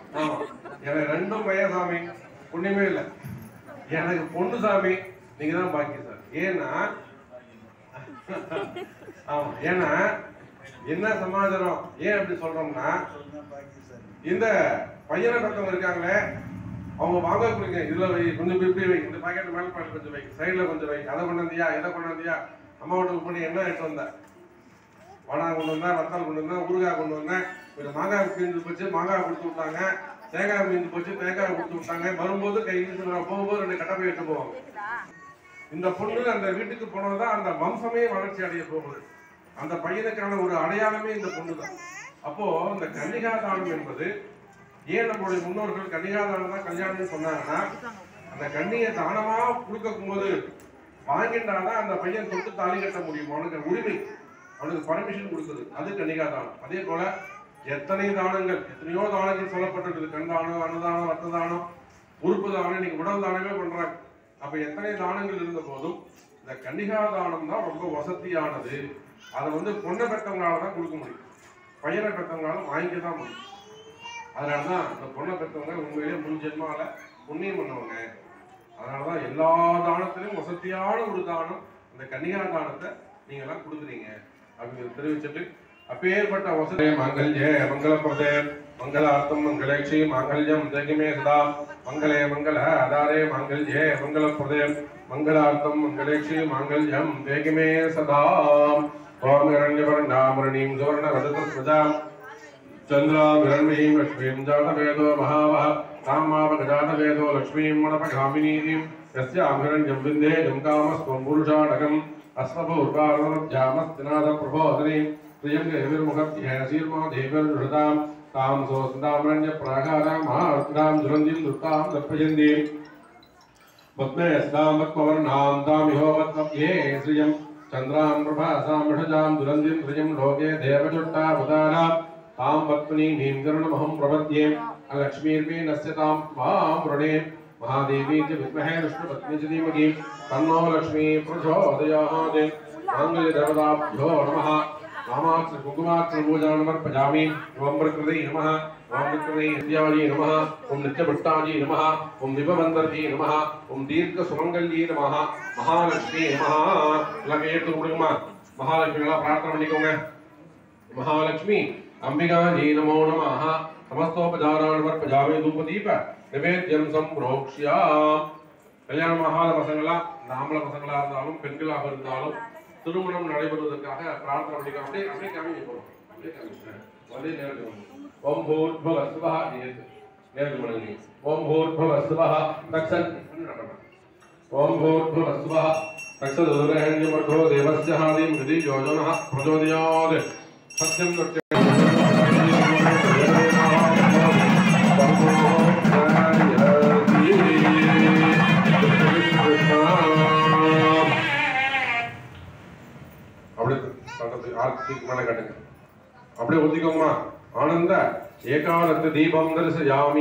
ஆமா, எனக்கு 2 பையன் சாமி, புண்ணியமே இல்லை. எனக்கு பொண்ணு சாமி, நீங்க தான் பாக்கி சார். ஏன்னா ஆமா, ஏன்னா என்ன சமாச்சாரம், ஏன் அப்படி சொல்றோம்னா, இந்த பையனை பத்தவங்க இருக்காங்களே, அவங்க வாங்க கொடுங்க, இதுல வை, கொஞ்சம் இப்படி வை, இந்த பாக்கெட் மேல பாட்டு கொஞ்சம் வை, சைட்ல கொஞ்சம் வை, அதை கொண்டாந்தியா, இதை கொண்டாந்தியா, அம்மா வீட்டுக்கு பண்ணி என்ன எடுத்து வந்த, வடை கொண்டு வந்தேன், வத்தல் கொண்டு வந்தேன், ஊறுகாய் கொண்டு வந்தேன், கொஞ்சம் மாங்காய் மீந்து போச்சு, மாங்காய் கொடுத்து விட்டாங்க, தேங்காய் மீந்து போச்சு, தேங்காய் கொடுத்து விட்டாங்க, வரும்போது கை போகும்போது 2 கட்டை போய் எடுத்து போவாங்க. இந்த பொண்ணு அந்த வீட்டுக்கு போனதுதான் அந்த வம்சமே வளர்ச்சி அடைய போகுது. அந்த பையனுக்கான ஒரு அடையாளமே இந்த பொண்ணு தான். அப்போ இந்த கன்னிகாதானம் என்பது, ஏன் நம்மளுடைய முன்னோர்கள் கன்னிகாதானம் தான் கல்யாணம்னு சொன்னாங்கன்னா, அந்த கன்னியை தானமா கொடுக்கும் போது வாங்கிட்டாதான் அந்த பையன் தொட்டு தாலி கட்ட முடியும். அவனுக்கு உரிமை, அவனுக்கு பர்மிஷன் கொடுக்குது, அது கன்னிகாதானம். அதே போல எத்தனை தானங்கள், எத்தனையோ தானங்கள் சொல்லப்பட்டிருக்கு. கண் தானம், அன்னதானம், ரத்த தானம், உறுப்பு தானம், இன்னைக்கு உடல் தானமே பண்றாங்க. அப்ப எத்தனை தானங்கள் இருந்த போதும் இந்த கன்னிகாதானம் தான் ரொம்ப வசதியானது. அதை பொண்ணை பெற்றவங்களால தான் கொடுக்க முடியும், பையனை பெற்றவங்களால வாங்கிக்க தான் முடியும். அதனாலதான் இந்த பொண்ணை பெற்றவங்க உண்மையிலேயே முன் ஜென்மால புண்ணியம் பண்ணவங்க. அதனாலதான் எல்லா தானத்திலும் வசதியான ஒரு தானம் இந்த கன்னிகா தானத்தை நீங்க எல்லாம் கொடுக்குறீங்க அப்படின்னு தெரிவிச்சுட்டு, அப்பேற்பட்ட வசதி மங்கள்யே மங்களப்பிரதே மங்களார்த்தம் மங்களேக்ஷி மாங்கல்யம் ஜெகிமே சதா மங்களே மங்கள ஆதாரே மாங்கல்யே மங்களப்பிரதே மங்களார்த்தம் மங்களேக்ஷி மாங்கல்யம் ஜெகிமே சதா. ஓம் இரண்யவர்ணாமரணீம் சுவர்ணவததஸ்வஜாம் चंद्रां हिरण्मयीं लक्ष्मीं जातवेदो महावः तामावगजातवेदो लक्ष्मीं मणपगामिनीं यस्यां हिरण्यं विन्देयं कामस्त्वं पुरुषाणकम् अस्मभूर्वार्णवज्जामस्तिनाथप्रबोधिनीं प्रियं देवीर्मुखभ्यसीर्मा देवीर्नृतां तां सोऽस्तामरण्यप्राकारां महार्त्रां ज्वलन्तीं दुर्गां दर्पयन्तीं पद्मे अस्तां पद्मवर्णां तामिहो पद्मभ्ये श्रियं चन्द्रां प्रभासां वृषजां ज्वलन्तीं श्रियं लोके देवचुट्टावतारा तां पत्नी नीमकरणमहं प्रपद्ये अलक्ष्मीर्मे नस्यतां मां वृणे महादेवी च विद्महे विष्णुपत्नी च धीमहि तन्नो लक्ष्मी प्रचोदयात्। माङ्गल्यदेवताभ्यो नमः। नामाक्षर कुङ्कुमाक्षर पूजानमर्पयामि। ओं प्रकृते नमः, ओं प्रकृते विद्यायै नमः, ओं नित्यभट्टायै नमः, ओं दिव्यवन्दर्यै नमः, ओं दीर्घसुमङ्गल्यै नमः, महालक्ष्मी नमः। எல்லாம் கையெடுத்து கொடுங்கம்மா. महालक्ष्मी प्रार्थना பண்ணிக்கோங்க. महालक्ष्मी अंबिका जी नमो नमः। समस्तोपचारान् समर्पयामि। धूपदीप निवेद्यं संप्रोक्ष्य கல்யாணம் ஆகாத பசங்களா, நாமள பசங்களா இருந்தாலும் பெண்களாக இருந்தாலும் திருமணம் நடைபெறுவதற்காக பிரார்த்தனை பண்ணிக்கலாம். அப்படியே காமிங்க போறோம், அப்படியே காமிங்க. வந்தே நேரத்துல ஓம் பூர்புவ ஸ்வஹ நேரத்துல பண்ணுங்க. ஓம் பூர்புவ ஸ்வஹ தக்ஷன் ஓம் பூர்புவ ஸ்வஹ தக்ஷதுரஹண்யமர்கோ தேவஸ்ய ஹாதீம் ஹிதி யோஜனஹ பிரச்சோதயாத் சத்யம் சத்யம் அப்படியே ஒத்திக்கோமா. ஆனந்த ஏகாதத்த தீபம் தரிசயாமி.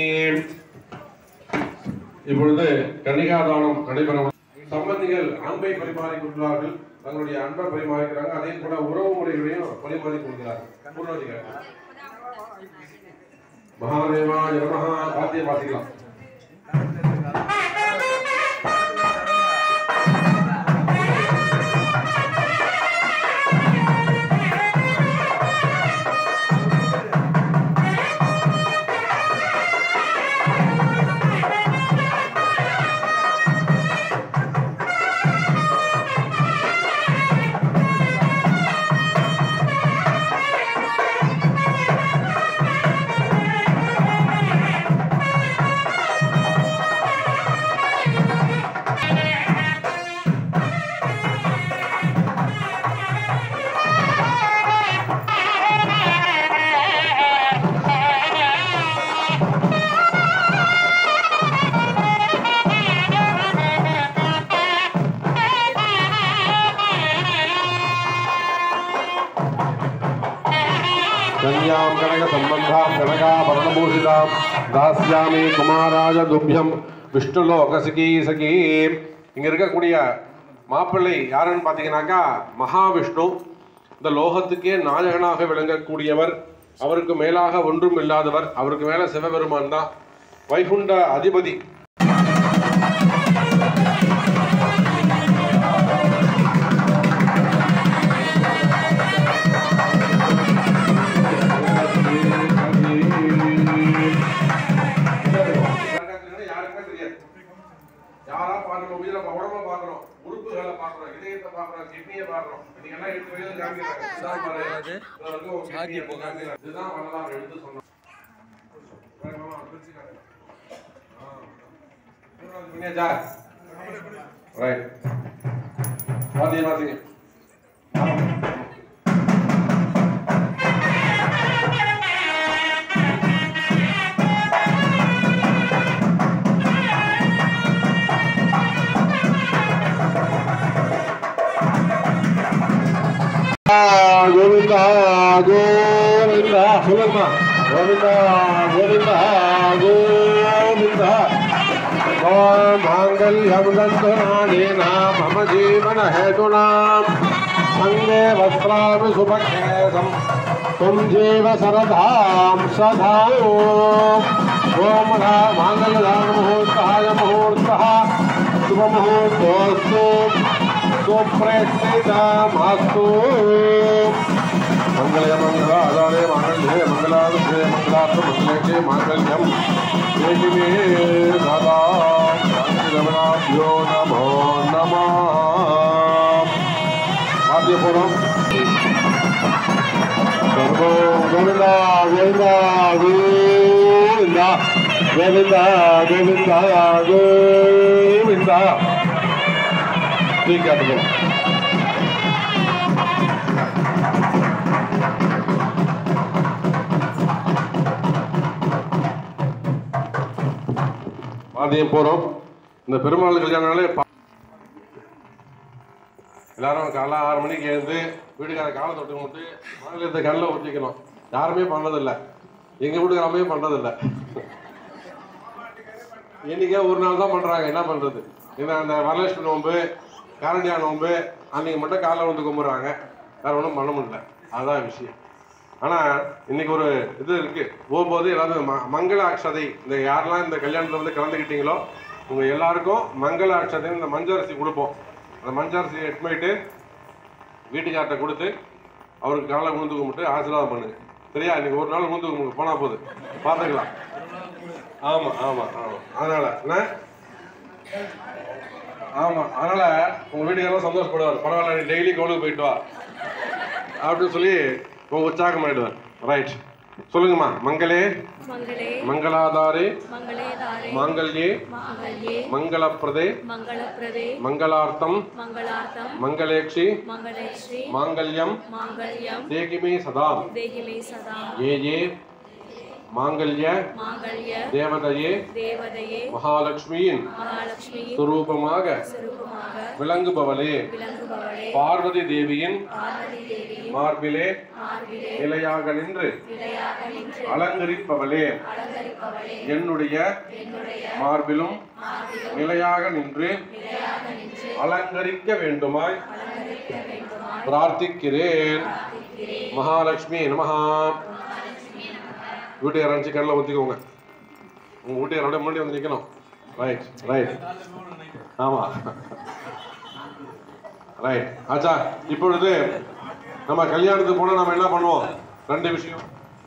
இப்பொழுது கன்னிகாதானம் நடைபெறும். சம்பந்திகள் அன்பை பரிமாறிக்கொள்கிறார்கள், தங்களுடைய அன்பை பரிமாறிக்கிறாங்க. அதே போல உறவு முறைகளையும் பரிமாறிக்கொள்கிறார்கள். மகாதேவாய நமஹ. வாத்திய வாசிக்கலாம். தாஸ்யாமி குமாராஜ துப்யம் விஷ்ணுலோக சகி சகி. இங்க இருக்கக்கூடிய மாப்பிள்ளை யாருன்னு பாத்தீங்கன்னாக்கா மகாவிஷ்ணு, இந்த லோகத்துக்கே நாயகனாக விளங்கக்கூடியவர், அவருக்கு மேலாக ஒன்றும் இல்லாதவர். அவருக்கு மேல சிவபெருமான் தான் வைகுண்ட அதிபதி. யாருக்குமே தெரியாது. யாரா பார்க்கணும், உயிரை உடம்ப பார்க்கணும், உறுப்புகளை பார்க்கணும், இதயத்தை பார்க்கணும், கிட்னியை பார்க்கணும். நீங்கெல்லாம் எடுத்து வெளியே காமிக்கிறாங்க. இதுதான் வரலாறு எடுத்து சொன்னோம். ரைட், பாத்தீங்க गोविंदा गोविंदा सुलमा गोविंदा गोविंदा गोविंदा ओम मांगल्यं दन्तनानेना मम जीवन हेतुना अंगे वस्त्रामि सुभगे तुम जीव सरधाम सधाओ ओम मांगल्यदान मुहूर्तः मुहूर्तः शुभ मुहूर्तोऽस्तु सुप्रतिष्ठितमस्तु मंगले मंगलाधारे मांगल्ये मंगलार्थे मंगलार्थ मंगले मांगल्यं देवी सदा रमणाभ्यो नमो नमः आद्यपुरम सर्वो गोविंदा गोविंदा गोविंदा गोविंदा गोविंदा गोविंदा ठीक है பாதியம் போறோம். இந்த பெருமாள் கல்யாணம்னாலே எல்லாரும் காலை 6 மணிக்கு எழுந்து வீட்டுக்கார காலை தொட்டு கும்பிட்டு மாநிலத்தை கண்ணில் ஊற்றிக்கணும். யாருமே பண்றதில்லை. எங்க வீட்டுக்காரமே பண்றதில்லை. இன்னைக்கே ஒரு நாள் தான் பண்றாங்க. என்ன பண்றது? ஏன்னா அந்த வரலட்சுமி நோன்பு, காரண்டியா நோன்பு அன்னைக்கு மட்டும் காலை வந்து கும்பிட்றாங்க. வேற ஒன்றும் பண்ண முடியல. அதுதான் விஷயம். ஆனால் இன்னைக்கு ஒரு இது இருக்கு. போகும்போது எல்லாரும் மங்கள அக்ஷதை, இந்த யாரெல்லாம் இந்த கல்யாணத்தில் வந்து கலந்துக்கிட்டீங்களோ உங்க எல்லாருக்கும் மங்கள அக்ஷதை இந்த மஞ்சரிசி கொடுப்போம். அந்த மஞ்சரிசியை எடுத்து போயிட்டு வீட்டுக்கார்ட்ட கொடுத்து அவருக்கு காலை விழுந்து கும்பிட்டு ஆசீர்வாதம் பண்ணுங்க. சரியா? இன்னைக்கு ஒரு நாள் விழுந்து கும்பிட்டு போனா போகுது, பார்த்துக்கலாம். ஆமா ஆமா ஆமா அதனால ஆமா அதனால உங்க வீட்டுக்கெல்லாம் சந்தோஷப்படுவார். பரவாயில்ல, நீ டெய்லி கோவிலுக்கு போயிட்டு வா அப்படின்னு சொல்லி உங்க உற்சாகம் ஆயிடுவார். ரைட், சொல்லுங்கம்மா. மங்களே மங்களாதாரே மாங்கல்யே மங்களப்பிரதே மங்களார்த்தம் மங்களேக்ஷி மாங்கல்யம் தேகிமே சதா ஏ ஏ மாங்கல்ய தேவதையே மகாலட்சுமியின் சுரூபமாக விளங்குபவளே, பார்வதி தேவியின் மார்பிலே நிலையாக நின்று அலங்கரிப்பவளே, என்னுடைய மார்பிலும் நிலையாக நின்று அலங்கரிக்க வேண்டுமாய் பிரார்த்திக்கிறேன். மகாலட்சுமி நமஹா. வீட்டுக்கார அனுப்பிச்சு கண்ணில் ஊற்றிக்கோங்க. உங்கள் வீட்டுக்காரோட முன்னாடி வந்து நிற்கணும். ரைட் ரைட் ஆமாம் ரைட். ஆச்சா, இப்பொழுது நம்ம கல்யாணத்துக்கு போனால் நம்ம என்ன பண்ணுவோம்? 2 விஷயம்.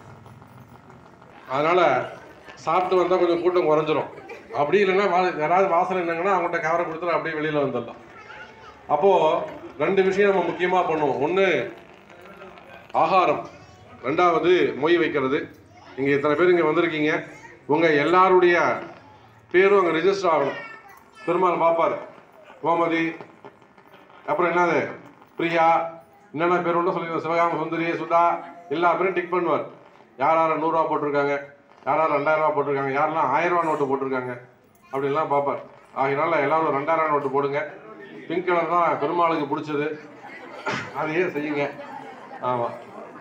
அதனால் சாப்பிட்டு வந்தால் கொஞ்சம் கூட்டம் குறைஞ்சிரும். அப்படி இல்லைன்னா யாராவது வாசனை இருந்தாங்கன்னா அவங்கள்ட்ட கவரை கொடுத்துட்டு அப்படியே வெளியில் வந்துடலாம். அப்போது 2 விஷயம் நம்ம முக்கியமாக பண்ணுவோம். ஒன்று ஆகாரம், 2வது மொய் வைக்கிறது. இங்கே இத்தனை பேர் இங்கே வந்திருக்கீங்க. உங்கள் எல்லாருடைய பேரும் அங்கே ரிஜிஸ்டர் ஆகணும். பெருமாள் பார்ப்பார். கோமதி, அப்புறம் என்னது பிரியா, என்னென்ன பேர் உண்டோ சொல்லிடுவோம். சிவகாம சுந்தரி, சுதா, எல்லா பேரும் டிக் பண்ணுவார். யார் யார் 100 ரூபா போட்டிருக்காங்க, யார் யார் 2000 ரூபா போட்டிருக்காங்க, யாரெல்லாம் 1000 ரூபா நோட்டு போட்டிருக்காங்க அப்படின்லாம் பார்ப்பார். ஆகினால எல்லாரும் 2000 நோட்டு போடுங்க. பிங்க் கலர் தான் பெருமாளுக்கு பிடிச்சது, அதையே செய்யுங்க. ஆமாம்.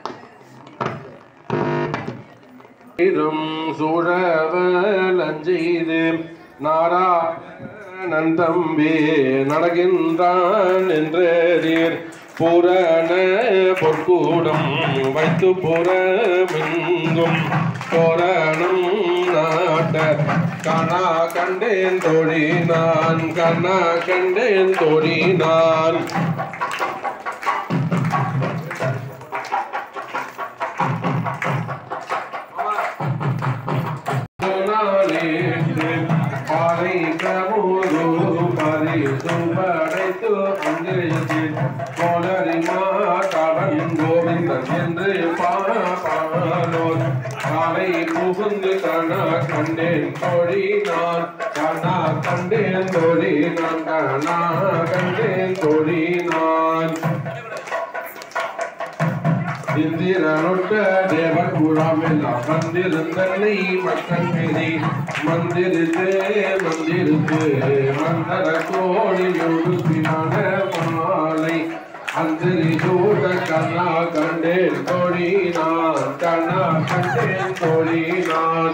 சூழவலஞ்செய்து நாராயணன் தம்பி நடக்கின்றான் என்றீர் புரண பொற்கூடம் வைத்து புறமெங்கும் தோரணம் நாட்ட கண்ணா கண்டேன் தோழி நான் கண்ணா கண்டேன் தோழி நான் பாறை பிரபுரு பரிசு படைத்து அங்கேயில் கோலரிமா கடன் கோவிந்தன் என்று பாலோர் காலை புகுந்து கண்ணா கண்டேன் தோழி நான் கண்ணா கண்டேன் தோழி நான் கண்ணா கண்டேன் தோழி நான் இந்திரனொட்ட தேவர் கூறாமெல்லாம் வந்திருந்தனை மக்கள் மீதி மந்திரித்து மந்தர கோழி ஒழுப்பினான மாலை அந்திரி சூட கண்ணா கண்டேன் தோழி நான் கண்ணா கண்டேன் தோழி நான்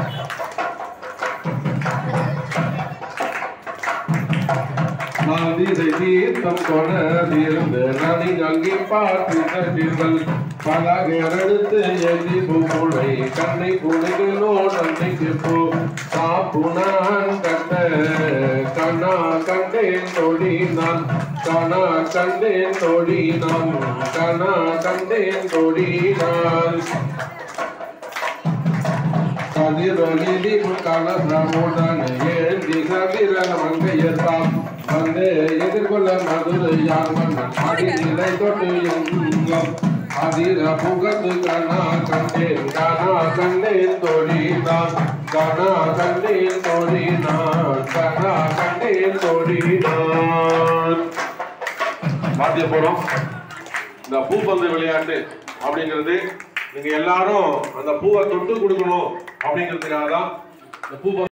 நாதிசை தீர்த்தம் கொண்டிருந்து நனி அங்கே பார்த்தீர்கள் பலகெடுத்து எழுதி பூலை கண்ணை புனைகளோ நன்மைக்கு போ சாப்புனான் கட்ட கண்ணா கண்டேன் தோழி நான் கண்ணா கண்டேன் தோழி நான் கண்ணா கண்டேன் தோழி நான் கதிரொலி கலசமுடன் ஏந்தி கதிரன மங்கையர்தாம் வந்து எதிர்கொள்ள மதுரையார் மன்னன் அடிநிலை தொட்டு எங்கும் அதிர புகழ்ந்து கண்ணா கண்டேன் தோழி நான் கண்ணா கண்டேன் தோழி நான் கண்ணா கண்டேன் தோழி நான் பாத்திய போறோம். இந்த பூப்பந்து விளையாட்டு அப்படிங்கிறது நீங்க எல்லாரும் அந்த பூவை தொட்டு கொடுக்கணும் அப்படிங்கிறதுக்காக தான் இந்த பூ